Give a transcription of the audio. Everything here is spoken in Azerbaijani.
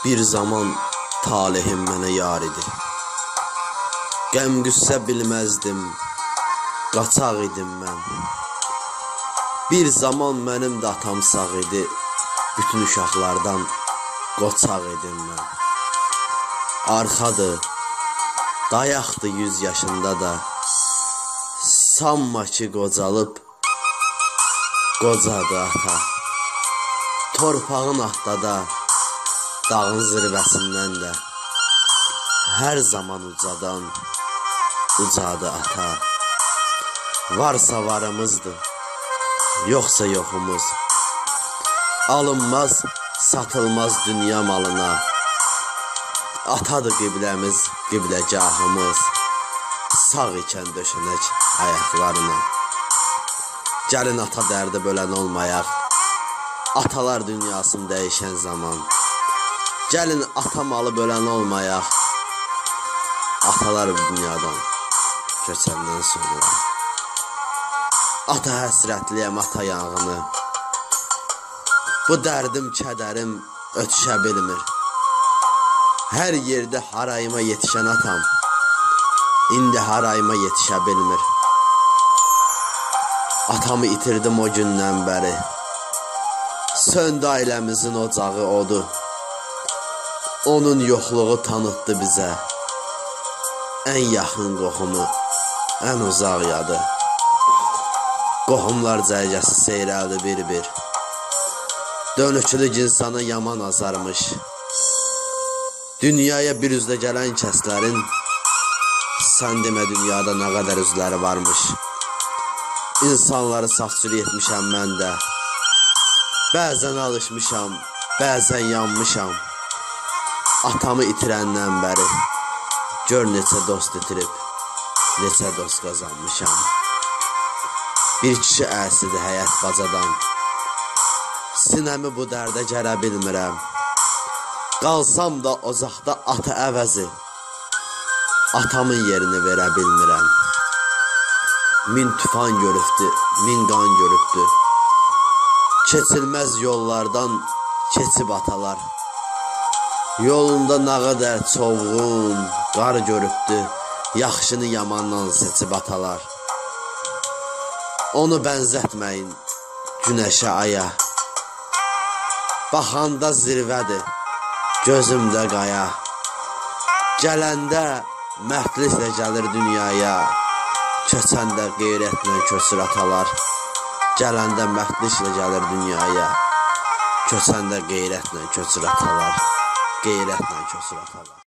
Bir zaman talihim mənə yar idi. Qəm qüssə bilməzdim, qaçaq idim mən. Bir zaman mənim də atam sağ idi, bütün uşaqlardan qoçaq idim mən. Arxadır, dayaqdı 100 yaşında da, sanma ki qocalıb, qocadı ata. Torpağın atda da, dağın zirvəsindən də, hər zaman ucadan, ucadı ata. Varsa varımızdır, yoxsa yoxumuz, alınmaz, satılmaz dünya malına. Atadır qibləmiz, qibləgahımız, sağ ikən döşənək ayaqlarına. Gəlin ata dərdi bölən olmayaq, atalar dünyasını dəyişən zaman. Gəlin ata malı bölən olmayaq, atalar dünyadan köçəndən sonra. Ata həsrətliyəm, ata yanğını, bu dərdim, kədərim ötüşə bilmir. Hər yerdə harayıma yetişən atam, indi harayıma yetişə bilmir. Atamı itirdim o gündən bəri, söndü ailəmizin ocağı odu. Onun yoxluğu tanıtdı bizə, ən yaxın qohumu, ən uzaq yadı. Qohumlar cərgəsi seyrəldi bir-bir, dönükçülük insana yaman azarmış. Dünyaya bir üzlə gələn kəslərin, sən demə dünyada nə qədər üzləri varmış. İnsanları safçülük etmişəm mən də, bəzən alışmışam, bəzən yanmışam. Atamı itirəndən bəri, gör neçə dost itirib, neçə dost qazanmışam. Bir kişi əsidir həyat bacadan, sinəmi bu dərdə gələ bilmirəm. Qalsam da ocaqda ata əvəzi, atamın yerini verə bilmirəm. Min tufan görübdü, min qan görübdü, keçilməz yollardan keçib atalar. Yolunda nə qədər çovğun, qar görübdü, yaxşını yamandan seçib atalar. Onu bənzətməyin günəşə, aya, baxanda zirvədir, gözümdə qaya. Gələndə məhdlislə gəlir dünyaya, köçəndə qeyrətlə köçür atalar. Gələndə məhdlislə gəlir dünyaya, köçəndə qeyrətlə köçür atalar. Qeyrətlə köçür atalar.